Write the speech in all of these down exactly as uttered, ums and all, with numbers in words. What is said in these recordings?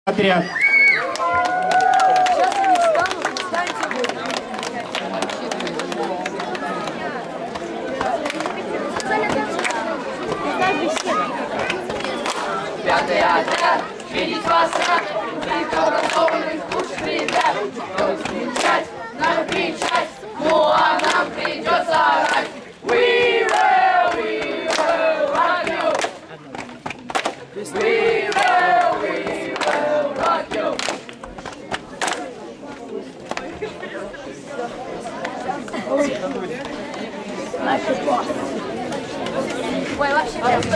Отряд. Сейчас они встанут, встаньте вы. Пятый отряд, видеть вас рад, великих образованных лучших ребят. Надо кричать, надо кричать, ну а нам придется орать. We will, we will rock you. We will, we will rock you. Ой, вообще просто.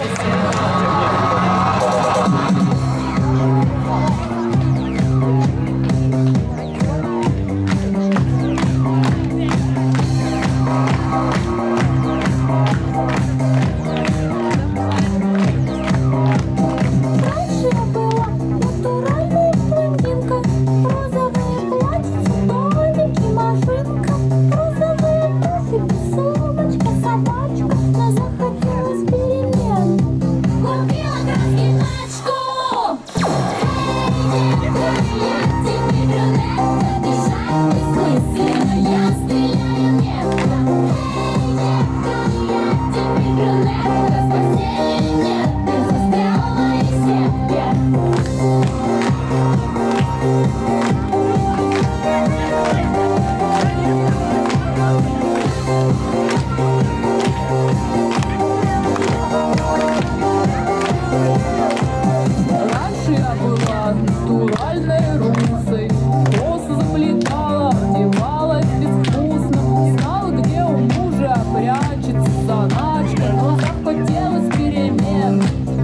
Раньше я была натуральной русой, просто заплетала, одевалась безвкусно, не знала, где у мужа прячется заначка, но захотелось перемен.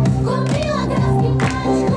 Купила краски пачку.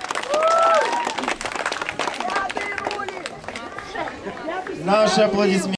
Наши аплодисменты.